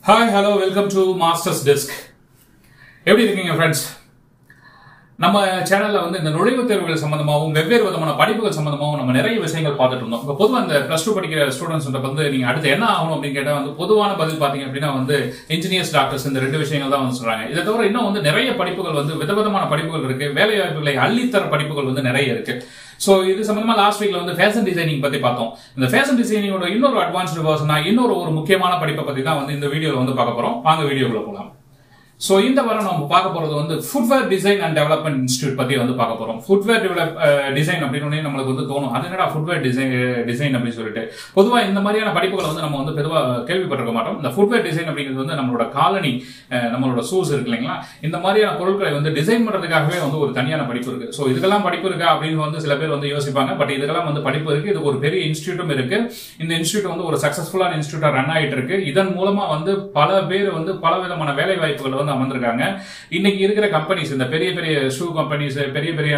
Hi, hello, welcome to Masters Desk. எப்படி இருக்கீங்க friends? நம்ம சேனல்ல வந்து இந்த நுழைவுத் தேர்வுகள் சம்பந்தமாகவும் வெவ்வேறு விதமான படிப்புகள் சம்பந்தமாகவும் நம்ம நிறைய விஷயங்கள் பார்த்துட்டு இருந்தோம். இப்போ பொதுவாக இந்த +2 படிக்கிற ஸ்டூடெண்ட்ஸ் வந்து நீங்க அடுத்து என்ன ஆகணும் அப்படின்னு கேட்டால் வந்து பொதுவான பதில் பார்த்தீங்க அப்படின்னா வந்து இன்ஜினியர்ஸ், டாக்டர்ஸ் இந்த ரெண்டு விஷயங்கள் தான் வந்து சொல்றாங்க. இதை தவிர இன்னும் வந்து நிறைய படிப்புகள் வந்து விதவிதமான படிப்புகள் இருக்கு, வேலை வாய்ப்புகளை அள்ளித்தர படிப்புகள் வந்து நிறைய இருக்கு. சோ இது சம்பந்தமா லாஸ்ட் வீக்ல வந்து ஃபேஷன் டிசைனிங் பத்தி பார்த்தோம். இந்த ஃபேஷன் டிசைனிங்கோட இன்னொரு அட்வான்ஸ்டு வெர்ஷனா இன்னொரு முக்கியமான படிப்பை பத்தி தான் வந்து இந்த வீடியோல வந்து பார்க்க போறோம். வாங்க வீடியோக்குள்ள போலாம். சோ இந்த வாரம் நம்ம பார்க்க போறது வந்து footwear design and development institute பத்தி வந்து பார்க்க போறோம். ஃபுட்வேர் டிசைன் அப்படின்னு நம்மளுக்கு வந்து தோணும், அது என்னடா ஃபுட்வேர் டிசைன் அப்படின்னு சொல்லிட்டு. பொதுவா இந்த மாதிரியான படிப்புகளை வந்து நம்ம வந்து பொதுவா கேள்விப்பட்டிருக்க மாட்டோம். இந்த ஃபுட்வேர் டிசைன் அப்படிங்கிறது வந்து நம்மளோட காலனி, நம்மளோட ஷூஸ் இருக்கு இல்லைங்களா, இந்த மாதிரியான பொருட்களை வந்து டிசைன் பண்றதுக்காகவே வந்து ஒரு தனியான படிப்பு இருக்கு. சோ இதுக்கெல்லாம் படிப்பு இருக்கா அப்படின்னு வந்து சில பேர் வந்து யோசிப்பாங்க. பட் இதுக்கெல்லாம் வந்து படிப்பு இருக்கு. இது ஒரு பெரிய இன்ஸ்டிடியூட்டும் இருக்கு. இந்த இன்ஸ்டிடியூட் வந்து ஒரு சக்சஸ்ஃபுல்லான இன்ஸ்டிடியூட்டா ரன் ஆயிட்டு இருக்கு. இதன் மூலமா வந்து பல பேர் வந்து பல விதமான வேலை வாய்ப்புகள் அமர்ந்திருக்காங்க. இன்னைக்கு இருக்கிற கம்பெனிஸ், இந்த பெரிய பெரிய ஷூ கம்பெனிஸ், பெரிய பெரிய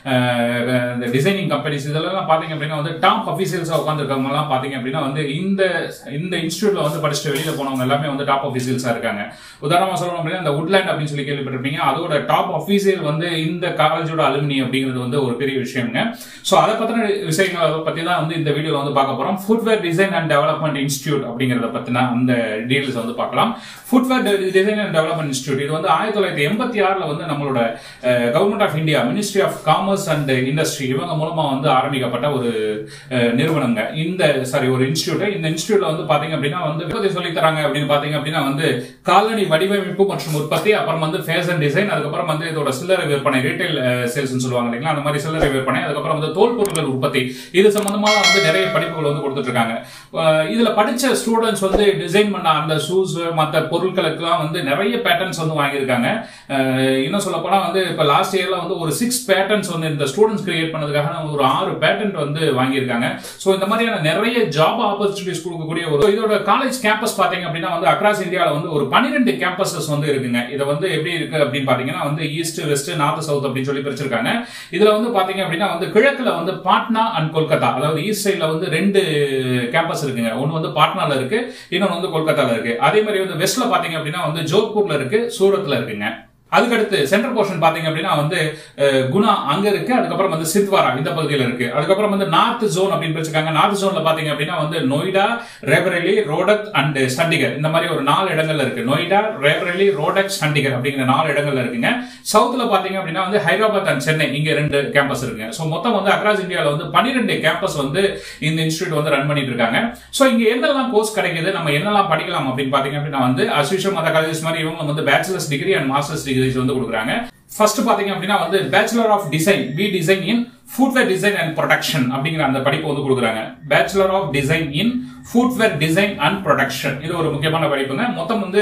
டிசைனிங் கம்பெனிஸ், இதெல்லாம் பாத்தீங்க அப்படின்னா வந்து டாப் அபிஷியல்ஸா உட்கார்ந்திருக்கவங்க எல்லாம் பாத்தீங்க அப்படின்னா வந்து இந்த இன்ஸ்டிடியூட்ல வந்து படிச்சுட்டு வெளியில போனவங்க எல்லாமே வந்து டாப் அபிஷியல்ஸா இருக்காங்க. உதாரணமா சொல்லணும் அப்படின்னா இந்த வுட்லேண்ட் அப்படின்னு சொல்லி கேள்விப்பட்டிருப்பீங்க. அதோட டாப் அபிஷியல் வந்து இந்த காலேஜோட அலுமினி அப்படிங்கிறது வந்து ஒரு பெரிய விஷயங்க. சோ அதை பத்தின விஷயங்களை பத்தி தான் வந்து இந்த வீடியோல வந்து பார்க்க போறோம். Footwear design and development institute அப்படிங்கறத பத்தின அந்த டீடைல்ஸ் வந்து பார்க்கலாம். Footwear design and development institute இது வந்து 1986ல வந்து நம்மளோட government of India, ministry of commerce and industry இவங்க மூலமா வந்து ஆரம்பிக்கப்பட்ட ஒரு நிறுவனங்க. ஒரு இன்ஸ்டிடியூட். இந்த இன்ஸ்டிடியூட்ல வந்து பாத்தீங்க அப்படின்னா வந்து சொல்லி தராங்க அப்படின்னு பாத்தீங்க அப்படின்னா வந்து காலனி வடிவமைப்பு மற்றும் உற்பத்தி, அப்புறம் வந்து ஃபேஷன் டிசைன், அதுக்கப்புறம் வந்து இதோட சில்லறை விற்பனை, ரீட்டைல் சேல்ஸ் சொல்லுவாங்க இல்லைங்களா, அந்த மாதிரி சில்லறை விற்பனை, அதுக்கப்புறம் வந்து தோல் பொருட்கள் உற்பத்தி, இது சம்பந்தமா வந்து நிறைய படிப்புகள் வந்து கொடுத்துட்டு இருக்காங்க. இதுல படிச்ச ஸ்டூடெண்ட்ஸ் வந்து டிசைன் பண்ண அந்த ஷூஸ் மற்ற பொருட்களுக்கு வந்து நிறைய பேட்டர்ன்ஸ் வந்து வாங்கியிருக்காங்க. இன்னும் சொல்ல போனா வந்து இப்ப லாஸ்ட் இயர்ல வந்து ஒரு 6 பேட்டர்ன்ஸ் வந்து இந்த ஸ்டூடெண்ட்ஸ் கிரியேட் பண்ணதுக்காக ஒரு 6 பேட்டன்ட் வந்து வாங்கியிருக்காங்க. சோ இந்த மாதிரியான நிறைய ஜாப் ஆப்பர்ச்சுனிட்டிஸ் கொடுக்கக்கூடிய ஒரு இதோட காலேஜ் கேம்பஸ் பாத்தீங்க அப்படின்னா வந்து அக்ராஸ் இந்தியால வந்து ஒரு 12 கேம்பஸஸ் வந்து இருக்குங்க. இதை வந்து எப்படி இருக்கு அப்படின்னு பாத்தீங்கன்னா வந்து ஈஸ்ட், வெஸ்ட், நார்த், சவுத் அப்படின்னு சொல்லி பிரிச்சிருக்காங்க. இதுல வந்து பாத்தீங்க அப்படின்னா வந்து கிழக்குல வந்து பாட்னா அண்ட் கொல்கத்தா, அதாவது ஈஸ்ட் சைட்ல வந்து 2 கேம்பஸ் இருக்குங்க. ஒன்னு வந்து பாட்னால இருக்கு, இன்னொன்னு வந்து கொல்கத்தால இருக்கு. அதே மாதிரி வந்து வெஸ்ட்ல பாத்தீங்க அப்படின்னா வந்து ஜோத்பூர்ல இருக்கு, சூரத்ல இருக்குங்க. அதுக்கடுத்து சென்ட்ரல் போர்ஷன் பாத்தீங்க அப்படின்னா வந்து குணா அங்க இருக்கு, அதுக்கப்புறம் வந்து சித்வாரா இந்த பகுதியில் இருக்கு. அதுக்கப்புறம் வந்து நார்த் ஜோன் அப்படின்னு பிரிச்சிருக்காங்க. நார்த் ஜோன்ல பாத்தீங்க அப்படின்னா வந்து நொய்டா, ரேபரேலி, ரோடக் அண்ட் சண்டிகர், இந்த மாதிரி ஒரு 4 இடங்கள்ல இருக்கு. நொய்டா, ரேபரேலி, ரோடக், சண்டிகர் அப்படிங்கிற 4 இடங்கள்ல இருக்குங்க. சவுத்ல பாத்தீங்க அப்படின்னா வந்து ஹைதராபாத் அண்ட் சென்னை, இங்க 2 கேம்பஸ் இருக்குங்க. சோ மொத்தம் வந்து அக்ராஸ் இந்தியால வந்து 12 கேம்பஸ் வந்து இந்த இன்ஸ்டிடியூட் வந்து ரன் பண்ணிட்டு இருக்காங்க. சோ இங்க என்னெல்லாம் கோர்ஸ் கிடைக்குது, நம்ம என்னெல்லாம் படிக்கலாம் அப்படின்னு பாத்தீங்க அப்படின்னா வந்து அஸ்விஷம் மத காலேஜஸ் மாதிரி இவங்க வந்து bachelors degree and masters degree வந்து கொடுக்குறாங்க. ஃபர்ஸ்ட் பாத்தீங்க அப்படின்னா வந்து bachelor of design, B design in footwear design and production அப்படிங்கிற அந்த படிப்பு வந்து கொடுக்குறாங்க. Bachelor of design in footwear design and production, இது ஒரு முக்கியமான படிப்புங்க. மொத்தம் வந்து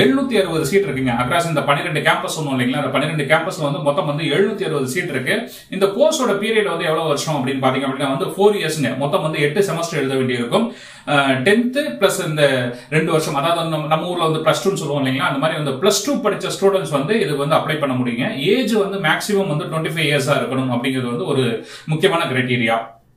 760 சீட் இருக்குங்க. அக்ராஸ் இந்த 12 கேம்பஸ் சொன்னோம் இல்லைங்களா, அந்த 12 கேம்பஸ்ல வந்து மொத்தம் வந்து 760 சீட் இருக்கு. இந்த கோர்ஸோட பீரியட் வந்து எவ்வளவு வருஷம் அப்படின்னு பாத்தீங்க அப்படின்னா வந்து 4 இயர்ஸ்ங்க. மொத்தம் வந்து 8 செமஸ்டர் எழுத வேண்டியிருக்கும். 10th பிளஸ் இந்த 2 வருஷம், அதாவது நம்ம ஊர்ல வந்து +2 சொல்லுவோம் இல்லைங்களா, அந்த மாதிரி வந்து +2 படிச்ச ஸ்டூடெண்ட்ஸ் வந்து இது வந்து அப்ளை பண்ண முடியுங்க. ஏஜ் வந்து மேக்ஸிமம் வந்து 25 இயர்ஸா இருக்கணும் அப்படிங்கிறது வந்து ஒரு முக்கியமான கிரைட்டீரியா.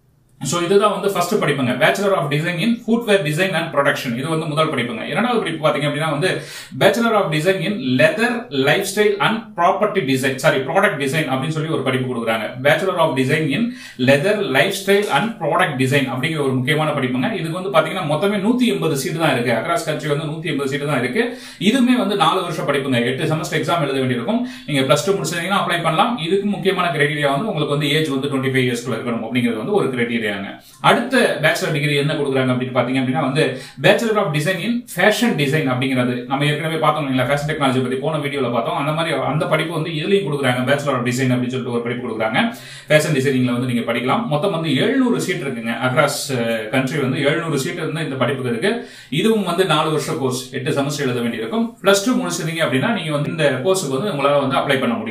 சோ இதுதான் வந்து ஃபர்ஸ்ட் படிப்புங்க, bachelor of design in footwear design and production. இது வந்து முதல் படிப்புங்க. இரண்டாவது படிப்பு பாத்தீங்க அப்படின்னா வந்து bachelor of design in leather, lifestyle and property design, product design அப்படின்னு சொல்லி ஒரு படிப்பு கொடுக்குறாங்க. Bachelor of design in leather, lifestyle and product design அப்படிங்கிற ஒரு முக்கியமான படிப்புங்க. இதுக்கு வந்து பாத்தீங்கன்னா மொத்தமே 180 சீட் தான் இருக்கு. அக்ராஸ் கண்ட்ரி வந்து 180 சீட் தான் இருக்கு. இதுமே வந்து 4 வருஷம் படிப்புங்க. 8 செமஸ்டர் எக்ஸாம் எழுத வேண்டியிருக்கும். நீங்க +2 முடிச்சீங்கன்னா அப்ளை பண்ணலாம். இதுக்கு முக்கியமான கிரைட்டீரியா வந்து உங்களுக்கு வந்து ஏஜ் வந்து 25 இயர்ஸ்க்குள்ள இருக்கணும் அப்படிங்கிறது வந்து ஒரு கிரைட்டீரியா. அடுத்த பேச்சுலர் டிகிரி என்ன கொடுக்குறாங்க அப்படின்னு பாத்தீங்க அப்படின்னா வந்து bachelor of design in fashion design அப்படிங்கிறது நம்ம ஏற்கனவே பார்த்தோம் இல்லைங்களா, ஃபேஷன் டெக்னாலஜி பத்தி போன வீடியோல பார்த்தோம். அந்த மாதிரி அந்த படிப்பு வந்து இதுலயும் கொடுக்குறாங்க. பேச்சுலர் ஆஃப் டிசைன் அப்படின்னு சொல்லிட்டு ஒரு படிப்பு கொடுக்குறாங்க. ஃபேஷன் டிசைனிங்ல வந்து நீங்க படிக்கலாம். மொத்தம் வந்து 700 சீட் இருக்குங்க. அக்ராஸ் கண்ட்ரி வந்து 700 சீட் வந்து இந்த படிப்புக்கு இருக்கு. இதுவும் வந்து 4 வருஷம் கோர்ஸ், 8 செமஸ்டர் எழுத வேண்டியிருக்கும். +2 முடிச்சிருந்தீங்க அப்படின்னா நீங்க வந்து இந்த கோர்ஸுக்கு வந்து உங்களால வந்து அப்ளை பண்ண முடியும்.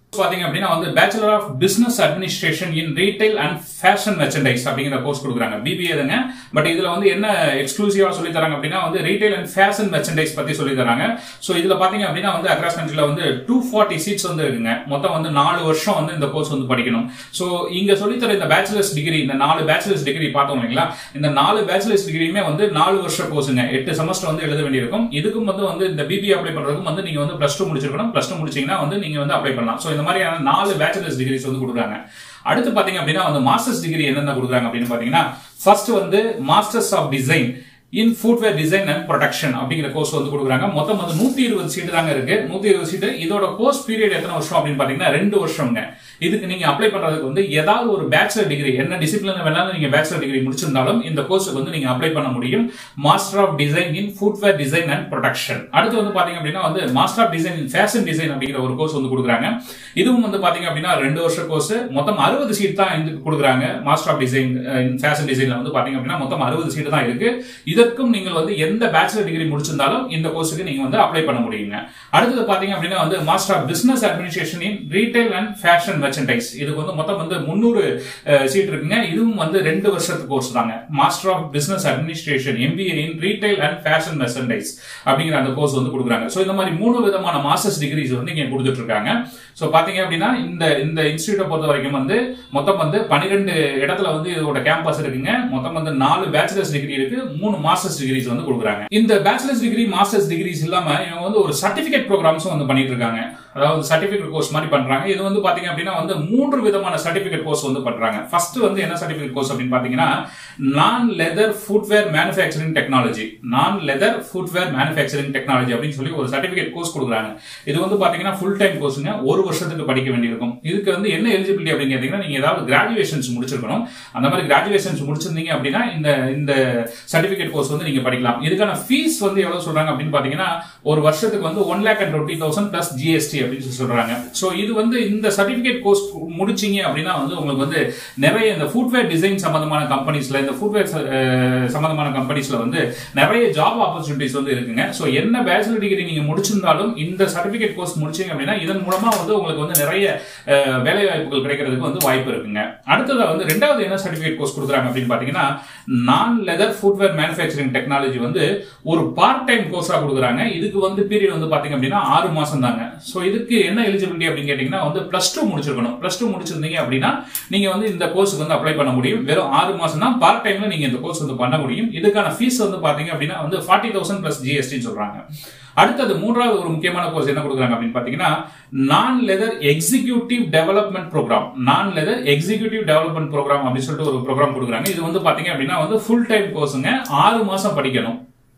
பாத்தீங்க அப்படின்னா வந்து bachelor of business administration in retail and fashion merchandise அப்படிங்கிற கோர்ஸ் கொடுக்குறாங்க. பிபிஏ தாங்க. பட் இதுல வந்து என்ன எக்ஸ்க்ளூசிவா சொல்லி தராங்க அப்படின்னா வந்து ரீட்டைல் அண்ட் ஃபேஷன் மெர்ச்சன்டைஸ் பத்தி சொல்லி தராங்க. சோ இதுல பாத்தீங்க அப்படின்னா வந்து அக்ராஸ் கண்ட்ரில வந்து 240 சீட்ஸ் வந்து இருக்குங்க. மொத்தம் வந்து 4 வருஷம் வந்து இந்த கோர்ஸ் வந்து படிக்கணும். சோ இங்க சொல்லி தர இந்த பேச்சுலர்ஸ் டிகிரி, இந்த 4 பேச்சுலர்ஸ் டிகிரி பார்த்தோம் இல்லைங்களா, இந்த 4 பேச்சுலர்ஸ் டிகிரியுமே வந்து 4 வருஷ கோர்ஸுங்க. 8 செமஸ்டர் வந்து எழுத வேண்டியிருக்கும். இதுக்கும் வந்து இந்த பிபிஏ அப்ளை பண்றதுக்கும் வந்து நீங்க வந்து +2 முடிச்சிருக்கணும். +2 முடிச்சீங்கன்னா வந்து நீங்க வந்து அப்ளை பண்ணலாம். சோ இந்த மாதிரியான 4 பேச்சுலர்ஸ் டிகிரிஸ் வந்து கொடுக்குறாங்க. அடுத்து பாத்தீங்க அப்படின்னா வந்து மாஸ்டர்ஸ் டிகிரி என்னென்ன கொடுக்குறாங்க அப்படின்னு பாத்தீங்கன்னா, ஃபர்ஸ்ட் வந்து masters of design in footwear design and production அப்படிங்கிற கோர்ஸ் வந்து கொடுக்குறாங்க. மொத்தம் வந்து 120 சீட்டு தாங்க இருக்கு. 120 சீட்டு. இதோட கோர்ஸ் பீரியட் எத்தனை வருஷம் அப்படின்னு பாத்தீங்கன்னா 2 வருஷம்ங்க. இதுக்கு நீங்க அப்ளை பண்றதுக்கு வந்து ஏதாவது ஒரு பேச்சுலர் டிகிரி, என்ன டிசிப்ளின் வேணாலும் நீங்க பேச்சுலர் டிகிரி முடிச்சிருந்தாலும் இந்த கோர்ஸுக்கு வந்து நீங்க அப்ளை பண்ண முடியும். Master of design in footwear design and production. அடுத்து வந்து பாத்தீங்க அப்படின்னா வந்து master of design in fashion design அப்படிங்கிற ஒரு கோர்ஸ் வந்து கொடுக்குறாங்க. இதுவும் வந்து பாத்தீங்க அப்படின்னா 2 வருஷ கோர்ஸ். மொத்தம் 60 சீட் தான் இதுக்கு கொடுக்குறாங்க. Master of design in fashion டிசைன்ல வந்து பாத்தீங்க அப்படின்னா மொத்தம் 60 சீட் தான் இருக்கு. இதற்கும் நீங்கள் வந்து எந்த பேச்சுலர் டிகிரி முடிச்சிருந்தாலும் இந்த கோர்ஸுக்கு நீங்க வந்து அப்ளை பண்ண முடியுங்க. அடுத்து பாத்தீங்க அப்படின்னா வந்து master of business administration in retail and fashion merchandise. இதுக்கு வந்து மொத்தம் வந்து 300 சீட் இருக்குங்க. இதுவும் வந்து 2 வருஷத்து கோர்ஸ் தாங்க. Master of business administration MBA in retail and fashion merchandise அப்படிங்கிற அந்த கோர்ஸ் வந்து கொடுக்குறாங்க. சோ இந்த மாதிரி 3 விதமான மாஸ்டர்ஸ் டிகிரிஸ் வந்து இங்க கொடுத்துட்டு இருக்காங்க. சோ பாத்தீங்க அப்படின்னா இந்த இன்ஸ்டிடியூட்டை பொறுத்த வரைக்கும் வந்து மொத்தம் வந்து 12 இடத்துல வந்து இதோட கேம்பஸ் இருக்குங்க. மொத்தம் வந்து 4 பேச்சுலர்ஸ் டிகிரி இருக்கு, 3 மாஸ்டர்ஸ் டிகிரிஸ் வந்து கொடுக்குறாங்க. இந்த பேச்சுலர்ஸ் டிகிரி மாஸ்டர்ஸ் டிகிரிஸ் இல்லாம இவங்க வந்து ஒரு சர்டிபிகேட் ப்ரோக்ராம்ஸும் வந்து பண்ணிட்டு இருக்காங்க. அதாவது சர்டிபிகேட் கோர்ஸ் மாதிரி பண்றாங்க. இது வந்து பாத்தீங்க அப்படின்னா வந்து 3 விதமான சர்டிபிகேட் கோர்ஸ் வந்து பண்றாங்க. ஃபர்ஸ்ட் வந்து என்ன சர்டிபிகேட் கோர்ஸ் அப்படின்னு பாத்தீங்கன்னா நான் லெதர் ஃபுட்வேர் மேனுஃபேக்சரிங் டெக்னாலஜி. நான் லெதர் ஃபுட்வேர் மேனுஃபேக்சரிங் டெக்னாலஜி அப்படின்னு சொல்லி ஒரு சர்டிபிகேட் கோர்ஸ் கொடுக்குறாங்க. இது வந்து பாத்தீங்கன்னா ஃபுல் டைம் கோர்ஸ்ங்க. 1 வருஷத்துக்கு படிக்க வேண்டியிருக்கும். இதுக்கு வந்து என்ன எலிஜிபிலிட்டி அப்படின்னு கேட்டீங்கன்னா நீங்க ஏதாவது கிராஜுவேஷன்ஸ் முடிச்சிருக்கணும். அந்த மாதிரி கிராஜுவேஷன்ஸ் முடிச்சிருந்தீங்க அப்படின்னா இந்த சர்டிபிகேட் கோர்ஸ் வந்து நீங்க படிக்கலாம். இதுக்கான ஃபீஸ் வந்து எவ்வளவு சொல்றாங்க அப்படின்னு பாத்தீங்கன்னா ஒரு வருஷத்துக்கு வந்து 1,20,000 பிளஸ் GST அப்படின்னு சொல்றாங்க. சோ இது வந்து இந்த சர்டிபிகேட் கோர்ஸ் முடிச்சீங்க அப்படின்னா வந்து உங்களுக்கு வந்து நிறைய இந்த ஃபுட்வேர் டிசைன் சம்பந்தமான கம்பெனிஸ்ல, இந்த ஃபுட்வேர் சம்பந்தமான கம்பெனிஸ்ல வந்து நிறைய ஜாப் ஆப்பர்ச்சுனிட்டிஸ் வந்து இருக்குங்க. சோ என்ன பேச்சுலர் டிகிரி நீங்க முடிச்சிருந்தாலும் இந்த சர்டிபிகேட் கோர்ஸ் முடிச்சீங்க அப்படின்னா இதன் மூலமா வந்து உங்களுக்கு வந்து நிறைய வேலை வாய்ப்புகள் கிடைக்கிறதுக்கு வந்து வாய்ப்பு இருக்குங்க. அடுத்ததா வந்து ரெண்டாவது என்ன சர்டிபிகேட் கோர்ஸ் கொடுக்குறாங்க அப்படின்னு பாத்தீங்கன்னா நான் லெதர் ஃபுட்வேர் மேனுஃபேக்சரிங் டெக்னாலஜி வந்து ஒரு பார்ட் டைம் கோர்ஸா கொடுக்குறாங்க. இதுக்கு வந்து பீரியட் வந்து பாத்தீங்க அப்படின்னா 6 மாசம் தாங்க. சோ இதுக்கு என்ன எலிஜிபிலிட்டி அப்படின்னு கேட்டீங்கன்னா வந்து +2 முடிச்சிருக்கணும். +2 முடிச்சிருந்தீங்க அப்படின்னா நீங்க வந்து இந்த கோர்ஸுக்கு வந்து அப்ளை பண்ண முடியும். வெறும் 6 மாசம் தான் பார்ட் டைம்ல நீங்க இந்த கோர்ஸ் வந்து பண்ண முடியும். இதுக்கான ஃபீஸ் வந்து பாத்தீங்க அப்படின்னா வந்து 40,000 பிளஸ் GST சொல்றாங்க. அடுத்தது மூன்றாவது ஒரு முக்கியமான கோர்ஸ் என்ன கொடுக்குறாங்க அப்படின்னு பாத்தீங்கன்னா நான் லெதர் எக்ஸிகியூட்டிவ் டெவலப்மெண்ட் ப்ரோக்ராம். நான் லெதர் எக்ஸிகியூட்டிவ் டெவலப்மெண்ட் ப்ரோக்ராம் அப்படின்னு சொல்லிட்டு ஒரு ப்ரோக்ராம் கொடுக்குறாங்க. இது வந்து பாத்தீங்க அப்படின்னா வந்து ஃபுல் டைம் கோர்ஸுங்க. 6 மாசம் படிக்கணும்.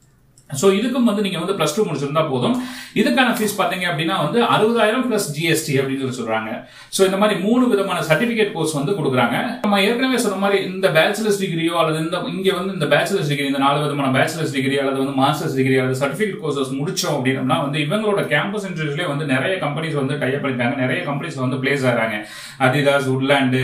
சோ இதுக்கும் வந்து நீங்க வந்து +2 முடிச்சிருந்தா போதும். இதுக்கான ஃபீஸ் பாத்தீங்க அப்படின்னா வந்து 60,000 பிளஸ் GST அப்படின்னு சொல்றாங்க. சோ இந்த மாதிரி 3 விதமான சர்டிபிகேட் கோர்ஸ் வந்து கொடுக்குறாங்க. நம்ம ஏற்கனவே சொன்ன மாதிரி இந்த பேச்சுலர்ஸ் டிகிரியோ அல்லது இங்க வந்து இந்த பேச்சுலர்ஸ் டிகிரி, இந்த 4 விதமான பேச்சுலர்ஸ் டிகிரி அல்லது வந்து மாஸ்டர்ஸ் டிகிரி அல்லது சர்டிபிகேட் கோர்சஸ் முடிச்சோம் அப்படின்னா வந்து இவங்களோட கேம்பஸ் இன்டர்வியூஸ்லயே வந்து நிறைய கம்பெனிஸ் வந்து டை அப் பண்ணிட்டாங்க. நிறைய கம்பெனிஸ் வந்து பிளேஸ் ஆறாங்க. அதிதாஸ், உட்லாண்ட்,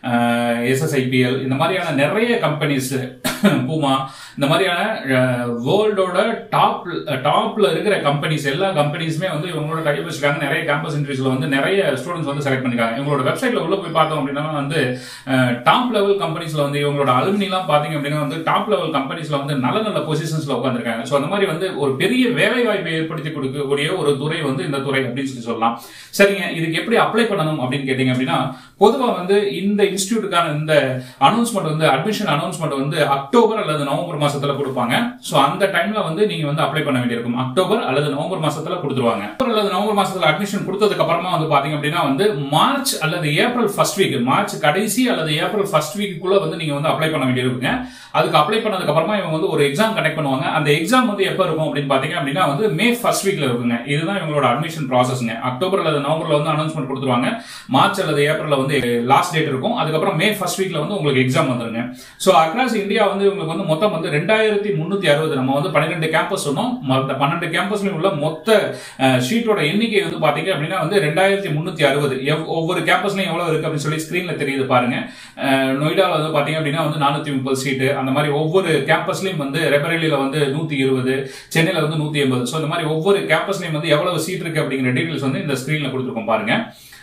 SSIPL இந்த மாதிரியான நிறைய கம்பெனிஸ், பூமா, இந்த மாதிரியான வேர்ல்டோட டாப்ல இருக்கிற கம்பெனிஸ், எல்லா கம்பெனிஸுமே வந்து இவங்களோட டை அப் வச்சிருக்காங்க. நிறைய கேம்பஸ் இன்டர்வியூஸ்ல வந்து நிறைய ஸ்டூடெண்ட்ஸ் வந்து செலக்ட் பண்ணிருக்காங்க. இவங்களோட வெப்சைட்ல உள்ள போய் பார்த்தோம் அப்படின்னா வந்து டாப் லெவல் கம்பெனிஸ்ல வந்து இவங்களோட அலுமினி எல்லாம் பாத்தீங்க அப்படின்னா வந்து டாப் லெவல் கம்பெனிஸ்ல வந்து நல்ல நல்ல பொசிஷன்ஸ்ல உட்கார்ந்திருக்காங்க. சோ அந்த மாதிரி வந்து ஒரு பெரிய வேலை வாய்ப்பை ஏற்படுத்தி கொடுக்கக்கூடிய ஒரு துறை வந்து இந்த துறை அப்படின்னு சொல்லலாம். சரிங்க, இதுக்கு எப்படி அப்ளை பண்ணணும் அப்படின்னு கேட்டீங்க அப்படின்னா பொதுவா வந்து இந்த இன்ஸ்டிடியூட்டுக்கான இந்த அனௌன்ஸ்மெண்ட் வந்து அட்மிஷன் அனௌன்ஸ்மெண்ட் வந்து அக்டோபர் அல்லது நவம்பர் மாசத்துல கொடுப்பாங்க. சோ அந்த டைம்ல வந்து நீங்க வந்து அப்ளை பண்ண வேண்டியிருக்கும். அக்டோபர் அல்லது நவம்பர் மாசத்துல கொடுத்துருவாங்க. அக்டோபர் அல்லது நவம்பர் மாசத்துல அட்மிஷன் கொடுத்ததுக்கு அப்புறமா வந்து பாத்தீங்க அப்படின்னா வந்து மார்ச் அல்லது ஏப்ரல் ஃபர்ஸ்ட் வீக், மார்ச் கடைசி அல்லது ஏப்ரல் ஃபர்ஸ்ட் வீக்குள்ள வந்து நீங்க வந்து அப்ளை பண்ண வேண்டியிருக்குங்க. அதுக்கு அப்ளை பண்ணதுக்கு அப்புறமா இவங்க வந்து ஒரு எக்ஸாம் கண்டக்ட் பண்ணுவாங்க. அந்த எக்ஸாம் வந்து எப்ப இருக்கும் அப்படின்னு பாத்தீங்க அப்படின்னா வந்து மே ஃபர்ஸ்ட் வீக்ல இருக்குங்க. இதுதான் இவங்களோட அட்மிஷன் ப்ராசஸ்ங்க. அக்டோபர் அல்லது நவம்பர்ல வந்து அனௌன்ஸ்மெண்ட் கொடுத்துருவாங்க. மார்ச் அல்லது ஏப்ரல்ல வந்து லாஸ்ட் டேட் இருக்கும். அதுக்கப்புறம் மே ஃபர்ஸ்ட் வீக்ல வந்து உங்களுக்கு எக்ஸாம் வந்துருங்க. சோ அக்ராஸ் இந்தியா வந்து உங்களுக்கு வந்து மொத்தம் வந்து 2360, நம்ம வந்து 12 கேம்பஸ் சொன்னோம். 12 கேம்பஸ்லயும் உள்ள மொத்த ஷீட்டோட எண்ணிக்கை வந்து பாத்தீங்க அப்படின்னா வந்து 2360. ஒவ்வொரு கேம்பஸ்லயும் எவ்வளவு இருக்கு அப்படின்னு சொல்லி ஸ்கிரீன்ல தெரியுது பாருங்க. நொய்டால வந்து பாத்தீங்க அப்படின்னா வந்து 430 சீட்டு. அந்த மாதிரி ஒவ்வொரு கேம்பஸ்லயும் வந்து ரெபரேலியில வந்து 120, சென்னையில வந்து 180. சோ இந்த மாதிரி ஒவ்வொரு கேம்பஸ்லயும் வந்து எவ்வளவு சீட் இருக்கு அப்படிங்கிற டீடைல்ஸ் வந்து இந்த ஸ்கிரீன்ல கொடுத்துருக்கோம் பாருங்க.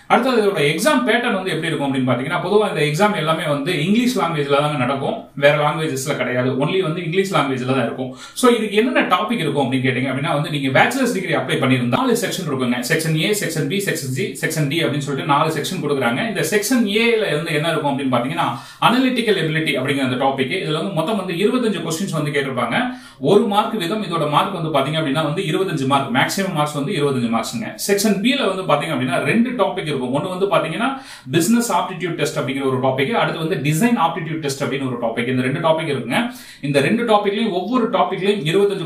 அடுத்தது இதோட எக்ஸாம் பேட்டர்ன் வந்து எப்படி இருக்கும் அப்படின்னு பாத்தீங்கன்னா, பொதுவாக இந்த எக்ஸாம் எல்லாமே வந்து இங்கிலீஷ் லாங்குவேஜ்ல தாங்க நடக்கும், வேற லாங்குவேஜஸ்ல கிடையாது. ஒன்லி வந்து இங்கிலீஷ் லாங்குவேஜ்ல தான் இருக்கும். சோ இதுக்கு என்னென்ன டாபிக் இருக்கும் அப்படின்னு கேட்டீங்க அப்படின்னா வந்து நீங்க பேச்சுலர்ஸ் டிகிரி அப்ளை பண்ணியிருந்தா 4 செக்ஷன் இருக்குங்க. Section A, section B, section C, section D அப்படின்னு சொல்லிட்டு 4 செக்ஷன் கொடுக்குறாங்க. இந்த செக்ஷன் ஏல இருந்து என்ன இருக்கும் அப்படின்னு பாத்தீங்கன்னா அனலிட்டிக்கல் எபிலிட்டி அப்படிங்கிற அந்த டாபிக். இதுல வந்து மொத்தம் வந்து 25 கொஸ்டின்ஸ் வந்து கேட்டிருப்பாங்க. 1 மார்க் வீதம். இதோட மார்க் வந்து பாத்தீங்க அப்படின்னா வந்து 25 மார்க், மேக்ஸிமம் மார்க்ஸ் வந்து 25 மார்க்ஸ்ங்க. செக்ஷன் பி ல வந்து பாத்தீங்க அப்படின்னா 2 டாபிக் இருக்கும். ஒன்னு வந்து பாத்தீங்கன்னா பிசினஸ் ஆப்டிடியூட் டெஸ்ட் அப்படிங்கிற ஒரு டாபிக், அடுத்து வந்து டிசைன் ஆப்டிடியூட் டெஸ்ட் அப்படின்னு ஒரு டாபிக். இந்த 2 டாபிக் இருக்குங்க. இந்த 2 டாபிக்லயும் ஒவ்வொரு டாபிக்லயும்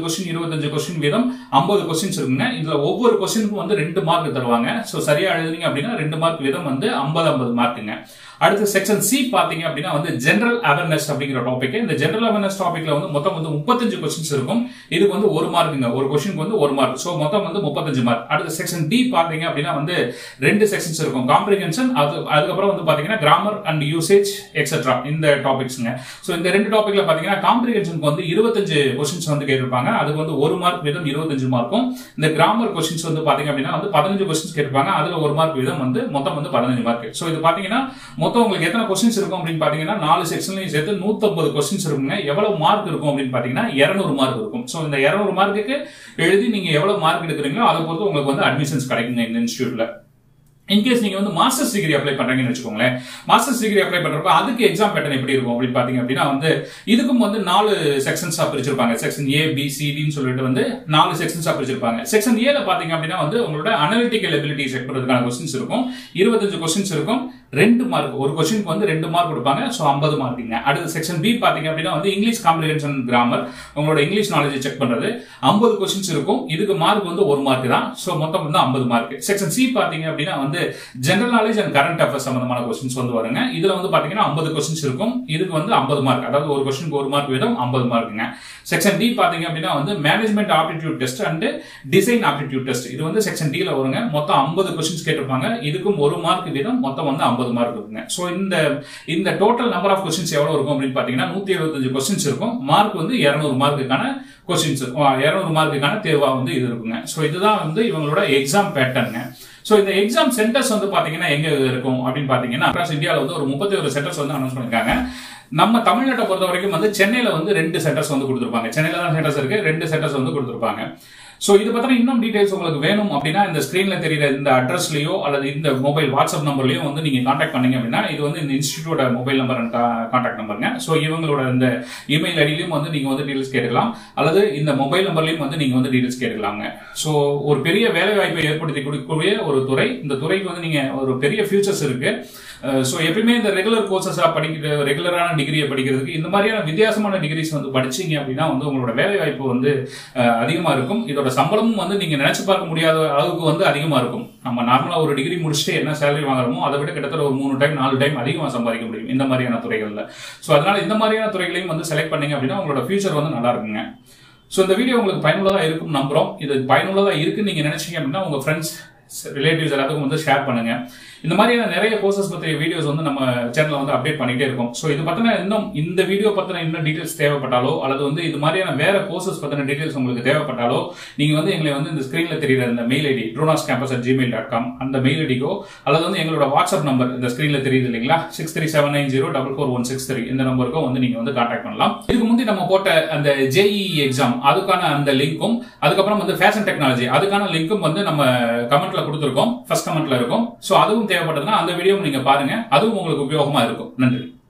25 கொஸ்டின் வீதம் 50 கொஸ்டின்ஸ் இருக்குங்க. இதுல ஒவ்வொரு கொஸ்டினுக்கும் வந்து 2 மார்க் தருவாங்க. சோ சரியா எழுதுனீங்க அப்படின்னா 2 மார்க் வீதம் வந்து 50 மார்க்குங்க. அடுத்து செக்ஷன் சி பாத்தீங்க அப்படின்னா வந்து ஜெனரல் அவேர்னஸ் அப்படிங்கிற டாபிக். இந்த ஜெனரல் அவேர்னஸ் டாபிக்ல வந்து மொத்தம் வந்து 35 கொஸ்டின்ஸ் இருக்கும். இதுக்கு வந்து 1 மார்க்குங்க. ஒரு கொஸ்டினுக்கு வந்து 1 மார்க். சோ மொத்தம் வந்து 35 மார்க். அடுத்து செக்ஷன் டி பாத்தீங்க அப்படின்னா வந்து 2 செக்ஷன்ஸ் இருக்கும். காம்ப்ரிஹென்ஷன், அதுக்கப்புறம் வந்து பாத்தீங்கன்னா கிராமர் அண்ட் யூசேஜ் எக்ஸெட்ரா, இந்த டாபிக்ஸ்ங்க. சோ இந்த 2 டாபிக்ல பாத்தீங்கன்னா காம்ப்ரிஹென்ஷனுக்கு வந்து 25 கொஸ்டின்ஸ் வந்து கேட்டிருப்பாங்க. அதுக்கு வந்து 1 மார்க் வீதம் 25 மார்க்கும். இந்த கிராமர் கொஸ்டின்ஸ் வந்து பாத்தீங்க அப்படின்னா வந்து 15 கொஸ்டின்ஸ் கேட்டிருப்பாங்க. அதுல 1 மார்க் வீதம் வந்து மொத்தம் வந்து 15 மார்க். சோ இது பாத்தீங்கன்னா மொத்தம் உங்களுக்கு எத்தனை கொஸ்டின்ஸ் இருக்கும் அப்படின்னு பாத்தீங்கன்னா 4 செக்ஷன்லயும் சேர்த்து 150 கொஸ்டின்ஸ் இருக்குங்க. எவ்வளவு மார்க் இருக்கும் அப்படின்னு பாத்தீங்கன்னா 200 மார்க் இருக்கும். சோ இந்த 200 மார்க்குக்கு எழுதி நீங்க எவ்வளவு மார்க் எடுக்கிறீங்களோ அதை பொறுத்து உங்களுக்கு வந்து அட்மிஷன்ஸ் கிடைக்குங்க இந்த இன்ஸ்டிடியூட்ல. இன்கேஸ் நீங்க வந்து மாஸ்டர்ஸ் டிகிரி அப்ளை பண்றீங்கன்னு வச்சுக்கோங்களேன். மாஸ்டர்ஸ் டிகிரி அப்ளை பண்றப்ப அதுக்கு எக்ஸாம் பேட்டர்ன் எப்படி இருக்கும் அப்படின்னு பாத்தீங்க அப்படின்னா வந்து இதுக்கும் வந்து 4 செக்ஷன்ஸா பிரிச்சிருப்பாங்க. செக்ஷன் ஏ, பி, சி, டின்னு சொல்லிட்டு வந்து 4 செக்ஷன்ஸா பிரிச்சிருப்பாங்க. செக்ஷன் ஏல பாத்தீங்க அப்படின்னா வந்து உங்களோட அனலிட்டிக்கல் எபிலிட்டி செக் பண்றதுக்கான கொஸ்டின்ஸ் இருக்கும். 25 கொஸ்டின்ஸ் இருக்கும். 2 மார்க், ஒரு கொஸ்டினுக்கு வந்து 2 மார்க் கொடுப்பாங்க. சோ 50 மார்க்குங்க. அடுத்து செக்ஷன் பி பாத்தீங்க அப்படின்னா வந்து இங்கிலீஷ் காம்ப்ரிஹென்ஷன் கிராமர், உங்களோட இங்கிலீஷ் நாலேஜ் செக் பண்றது. 50 கொஸ்டின்ஸ் இருக்கும். இதுக்கு மார்க் வந்து 1 மார்க் தான். சோ மொத்தம் வந்து 50 மார்க். செக்ஷன் சி பாத்தீங்க அப்படின்னா வந்து general knowledge and current affairs சம்பந்தமான கொஸ்டின்ஸ் வந்து வருங்க. இதுல வந்து பாத்தீங்கன்னா 50 கொஸ்டின்ஸ் இருக்கும். இதுக்கு வந்து 50 மார்க், அதாவது ஒரு கொஸ்டினுக்கு 1 மார்க் வீதம் 50 மார்க்குங்க. செக்ஷன் டி பாத்தீங்க அப்படின்னா வந்து management aptitude test and design aptitude test. இது வந்து செக்ஷன் டி ல வருங்க. மொத்தம் 50 கொஸ்டின்ஸ் கேட்டிருப்பாங்க. இதுக்கும் 1 மார்க் வீதம் மொத்தம் வந்து 50 மார்க் இருக்குங்க. சோ இந்த டோட்டல் நம்பர் ஆஃப் கொஸ்டின்ஸ் எவ்வளவு இருக்கும் அப்படின்னு பாத்தீங்கன்னா 175 கொஸ்டின்ஸ் இருக்கும். மார்க் வந்து 200 மார்க்குக்கான கொஸ்டின்ஸ், 200 மார்க்குக்கான தேர்வா வந்து இது இருக்குங்க. சோ இதுதான் வந்து இவங்களோட எக்ஸாம் பேட்டர்ன். சோ இந்த எக்ஸாம் சென்டர்ஸ் வந்து பாத்தீங்கன்னா எங்க இருக்கும் அப்படின்னு பாத்தீங்கன்னா அக்ராஸ் இந்தியால வந்து ஒரு 31 சென்டர்ஸ் வந்து அனௌன்ஸ் பண்ணிருக்காங்க. நம்ம தமிழ்நாட்டை பொறுத்த வரைக்கும் வந்து சென்னையில வந்து 2 சென்டர்ஸ் வந்து கொடுத்திருப்பாங்க. சென்னையில தான் சென்டர்ஸ் இருக்கு. 2 சென்டர்ஸ் வந்து கொடுத்திருப்பாங்க. சோ இது பத்தின இன்னும் டீடைல்ஸ் உங்களுக்கு வேணும் அப்படின்னா இந்த ஸ்கிரீன்ல தெரியுற இந்த அட்ரஸ்லயோ அல்லது இந்த மொபைல் வாட்ஸ்அப் நம்பர்லயோ வந்து நீங்க கான்டாக்ட் பண்ணீங்க அப்படின்னா இது வந்து இந்த இன்ஸ்டிடியூட்டோட மொபைல் நம்பர் அண்ட் கான்டாக்ட் நம்பருங்க. சோ இவங்களோட இந்த இமெயில் ஐடியிலும் வந்து நீங்க வந்து டீடைல்ஸ் கேட்கலாம், அல்லது இந்த மொபைல் நம்பர்லயும் வந்து நீங்க வந்து டீடைல்ஸ் கேட்கலாங்க. சோ ஒரு பெரிய வேலை வாய்ப்பை ஏற்படுத்தி கொடுக்கக்கூடிய ஒரு துறை. இந்த துறைக்கு வந்து நீங்க ஒரு பெரிய ஃபியூச்சர்ஸ் இருக்கு. சோ எப்பயுமே இந்த ரெகுலர் கோர்சஸா படிக்கிற, ரெகுலரான டிகிரியை படிக்கிறதுக்கு இந்த மாதிரியான வித்தியாசமான டிகிரிஸ் வந்து படிச்சீங்க அப்படின்னா வந்து உங்களோட வேலை வாய்ப்பு வந்து அதிகமா இருக்கும். இதோட சம்பளமும் வந்து நீங்க நினைச்சு பார்க்க முடியாத அளவுக்கு வந்து அதிகமா இருக்கும். நம்ம நார்மலா ஒரு டிகிரி முடிச்சுட்டு என்ன சேலரி வாங்குறோமோ அதை விட கிட்டத்தட்ட ஒரு 3 டைம் 4 டைம் அதிகமா சம்பாதிக்க முடியும் இந்த மாதிரியான துறைகள்ல. சோ அதனால இந்த மாதிரியான துறைகளையும் வந்து செலக்ட் பண்ணீங்க அப்படின்னா உங்களோட ஃபியூச்சர் வந்து நல்லா இருக்குங்க. சோ இந்த வீடியோ உங்களுக்கு பயனுள்ளதா இருக்கும் நம்புறோம். இது பயனுள்ளதா இருக்குன்னு நீங்க நினைச்சீங்க அப்படின்னா உங்க ஃப்ரெண்ட்ஸ், ரிலேட்டிவ்ஸ் எல்லாத்துக்கும் வந்து ஷேர் பண்ணுங்க. இந்த மாதிரியான நிறைய கோர்சஸ் பத்திய வீடியோஸ் வந்து நம்ம சேனல்ல வந்து அப்டேட் பண்ணிட்டே இருக்கோம். சோ இது பத்தின இன்னும் இந்த வீடியோ பத்தின இன்னும் டீடைல்ஸ் தேவைப்பட்டாலோ அல்லது வந்து இது மாதிரியான வேற கோர்சஸ் பத்தின டீடைல்ஸ் உங்களுக்கு தேவைப்பட்டாலோ நீங்க வந்து எங்களை வந்து இந்த ஸ்கிரீன்ல தெரியுற இந்த மெயில் ஐடி dronas@gmail.com அந்த மெயில் ஐடிக்கோ அல்லது வந்து எங்களோட வாட்ஸ்அப் நம்பர் இந்த ஸ்கிரீன்ல தெரியுது இல்லைங்களா 6379044163 இந்த நம்பருக்கோ வந்து நீங்க வந்து கான்டாக்ட் பண்ணலாம். இதுக்கு முந்தி நம்ம போட்ட அந்த JEE எக்ஸாம் அதுக்கான அந்த லிங்க்கும் அதுக்கப்புறம் வந்து ஃபேஷன் டெக்னாலஜி அதுக்கான லிங்க்கும் வந்து நம்ம கமெண்ட்ல கொடுத்திருக்கோம். ஃபர்ஸ்ட் கமெண்ட்ல இருக்கும். சோ அதுவும் தேவைப்பட்டதுன்னா அந்த வீடியோ நீங்க பாருங்க. அதுவும் உங்களுக்கு உபயோகமா இருக்கும். நன்றி.